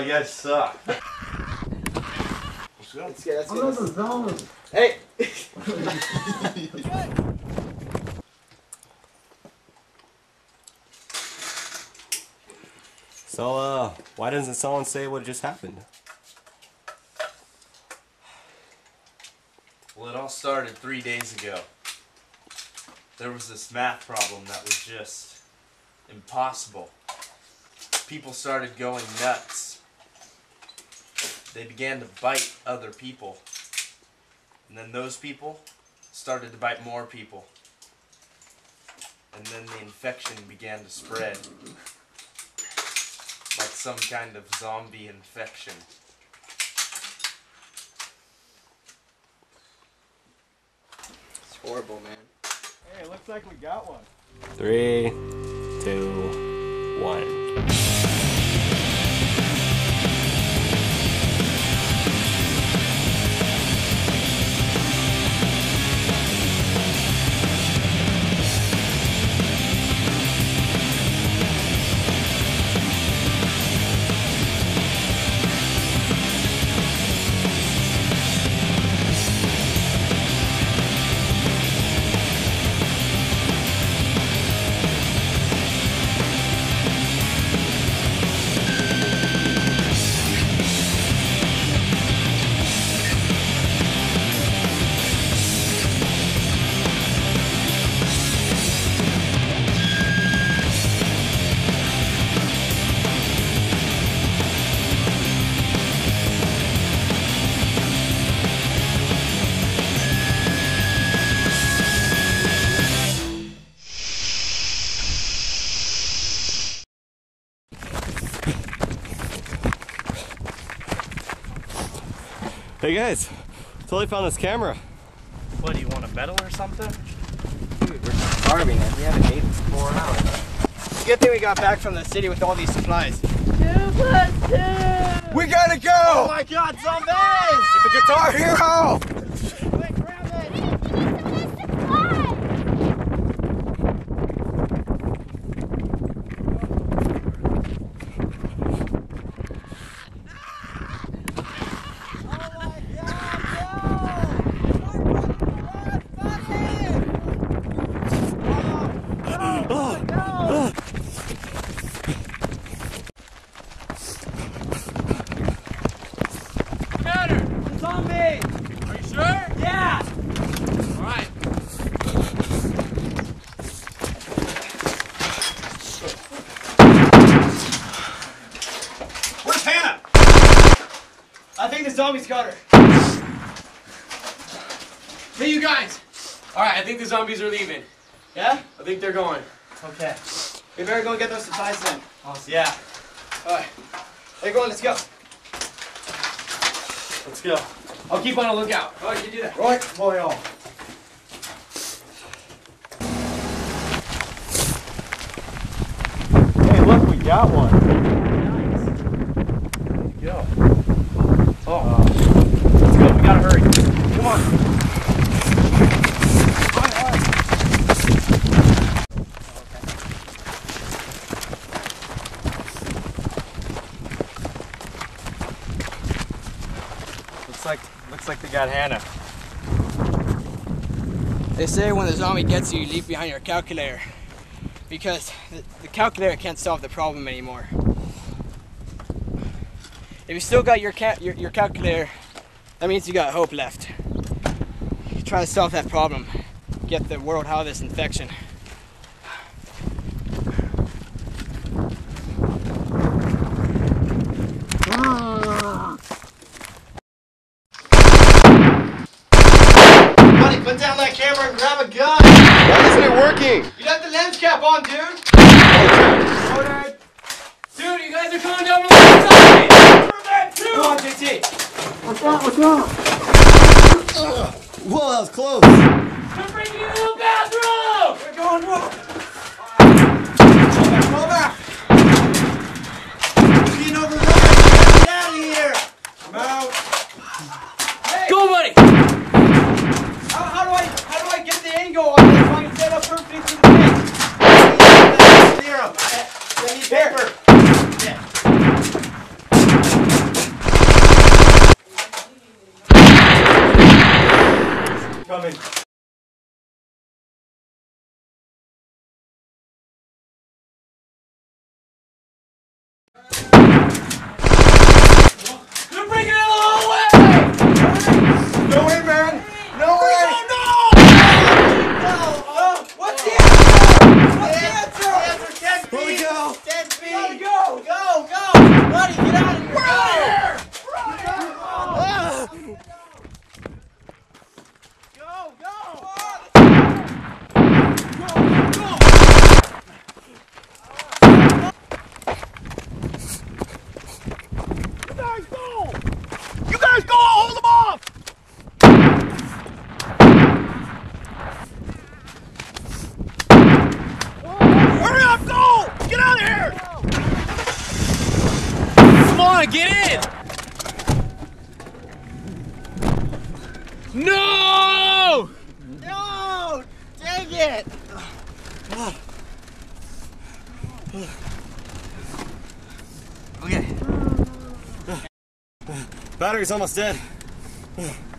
you guys suck. Let's get this. Hey! So, why doesn't someone say what just happened? Well, it all started 3 days ago. There was this math problem that was just impossible. People started going nuts. They began to bite other people. And then those people started to bite more people. And then the infection began to spread. Like some kind of zombie infection. It's horrible, man. Hey, looks like we got one. 3, 2, 1. Hey guys, totally found this camera. What, do you want a medal or something? Dude, we're starving and we haven't eaten for 4 hours. It's a good thing we got back from the city with all these supplies. 2 + 2! We gotta go! Oh my god, zombies! The Guitar Hero! Quick, grab it! I think the zombies got her. Hey, you guys! Alright, I think the zombies are leaving. Yeah? I think they're going. Okay. We better go and get those supplies then. Awesome. Yeah. Alright. Hey, go on, let's go. Let's go. I'll keep on a lookout. Oh, you do that. Right, boy, all. Hey, look, we got one. Nice. Go. Oh. Let's go. We gotta hurry. Come on. Looks like they got Hannah. They say when the zombie gets you, you leave behind your calculator. Because the calculator can't solve the problem anymore. If you still got your calculator, that means you got hope left. You try to solve that problem. Get the world out of this infection. Buddy, put down that camera and grab a gun! Why isn't it working? You got the lens cap on, dude! Ordered! Dude, you guys are coming down from the other side! Come on, JT! What's wrong? Whoa, that was close! They're bringing you to the bathroom! We're going wrong! Go back! Being overrun! Get out of here! I'm out! Hey, Go, buddy! how do I get the angle on this so I can set up perfectly to the thing? Zero! I need paper. Yeah. Coming. You're breaking it all the way! No way, man! No way! What's the answer? What's the answer? Where'd we go? 10 feet. Go. Buddy, get out of here. We're out of here. You guys go! I'll hold them off! Hurry up, go! Get out of here! Come on, get in! No! No! Dang it! Okay. Battery's almost dead.